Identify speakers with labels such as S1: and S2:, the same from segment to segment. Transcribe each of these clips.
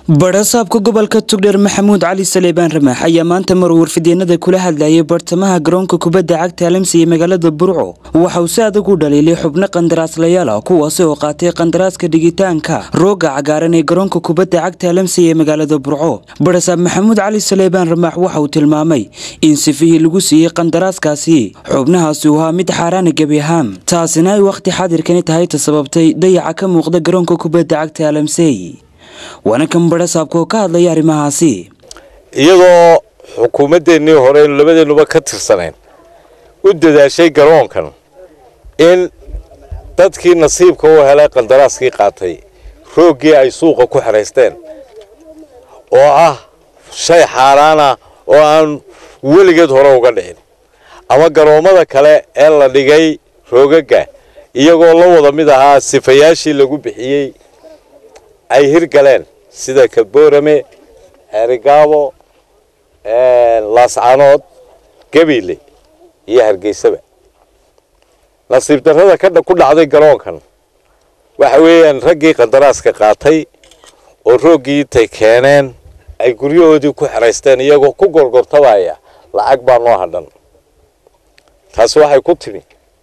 S1: barasaabka gobolka Togdheer Maxamuud Cali Saleebaan Ramaax ayaa maanta mar warfideenada kula hadlayay bartamaha garoonka kubadda cagta Alamsi ee magaalada Burco waxa uu si adag u dhaliilay xubno qandaraaslayaal ah kuwaas oo qaatay qandaraaska dhigitaanka rooga cagaaran ee garoonka kubadda cagta Alamsi ee magaalada Burco. Barasaab Maxamuud Cali Saleebaan Ramaax waxa uu tilmaamay in sifihii lagu siiyay qandaraaskaasi xubnahaasi uu ahaa mid xaaraan gabi ahaan taasina ay waqti xadirkan tahay sababtay dayaca ka muuqda garoonka kubadda cagta Alamsi. وانا كم barasaabka oo ka hadlay arimahaasi
S2: iyadoo xukuumadeennii hore labadeenuba ka tirsaneen u dadaashay garoonkan in dadkii nasiibka u helay qandaraaskii qaatay roogii ay suuqa ku xareysteen oo ah shay xaaraan ah oo aan weligeed hore uga dhicin ama garoomada kale ee la dhigay roogaga iyagoo la wada mid ahaa sifayaashii lagu bixiyay ay hirgaleen sida Kaboorame Herigaabo Laascaanood Gabiile iyo Hargeysaba nasiib darrada ka ku dhacday garoonkan waxa weeyaan raggii qandaraaska qaatay oo roogii tay keeneen ay guryahoodii ku xareysteen iyagoo ku gorgortabaya lacag baa noo hadhan taas waxay ku timi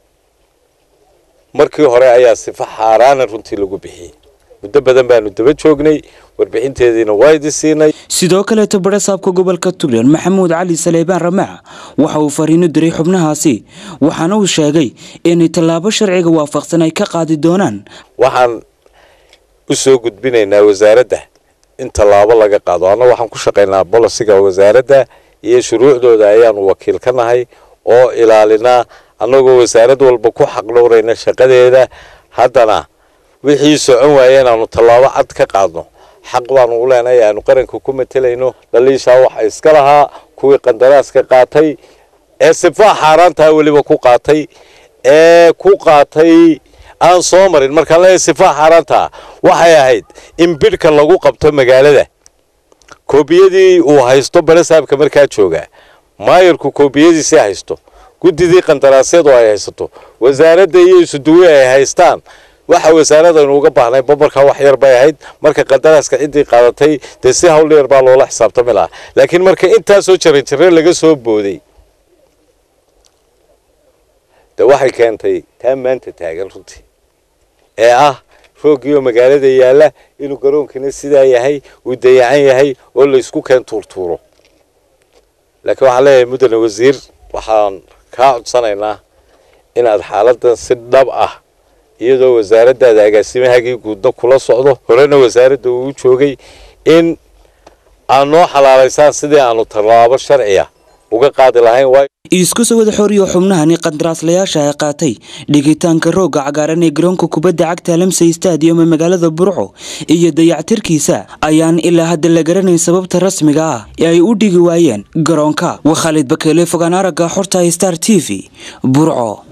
S2: markii hore ayaa sifa xaaraan runtii lagu bixiyay muddo badan baanu daba joognay warbixinteediina waa idinsiinay
S1: sidoo kale barasaabka gobolka Togdheer Maxamuud Cali Saleebaan Ramaax waxa uu fariin u diray xubnahaasi waxaana uu sheegay in talaabo sharciga waafaqsan ay ka qaadi doonaan
S2: waxaan u soo gudbinaynaa wasaaradda in talaabo laga qaado waxaan ku shaqeynaa bolisiga wasaaradda iyo shuruucdooda ayaan wakiil ka nahay oo ilaalina anagoo wasaarad walba ku xaq dhowrayna shaqadeeda haddana wixii socon waayeen aanu talaabo cad ka qaadno xaq baan u leenahay aanu qaranka ku matelayno dhaliisha waxa iska lahaa kuwii qandaraaska qaatay ee sifa xaaraanta waliba ku qaatay aan soo marin marka la sifa xaaraanta waxay ahayd in bidhka lagu qabto magaalada koobiyadii uu haysto barasaabka markaa jooga maayirku koobiyadiisa haysto gudidii qandaraasyadu ay haysato wasaaradda iyo isuduwe ay haystaan waxa wasaaradda uga baahnay babarka wax yar bay ahayd marka qandaraaska cidii qaadatay si hawl yar baa loola xisaabtami lahaa laakiin marka inta soo jaray laga soo booday waxay keentay maanta taagan runtii ee ah roogiyo magaalada yaala inuu garoonkina sidaa yahay uu dayacan yahay oo la isku keen tuurtuuro laakiin waxa leeyahay mudane wasiir waxaan ka codsanaynaa inaad xaaladdan si dhab ah iyadoo wasaaradda agaasimahaagii guudna kula socdo horena wasaaradda uu joogay in aanu xalaaleysaan sidii aanu talaabo sharciya uga qaadi lahayn
S1: isku soo wada xoriyo xubnahani qandaraaslayaasha ay qaatay dhigitaanka rooga cagaaran ee garoonka kubadda cagta Alamsi Stadium ee magaalada Burco iyo dayactirkiisa ayaan ilaa hadda la garanayn sababta rasmiga ah ee ay u dhigi waayeen garoonka. Khalid Bakele fogaan aragga xorta Star TV Burco.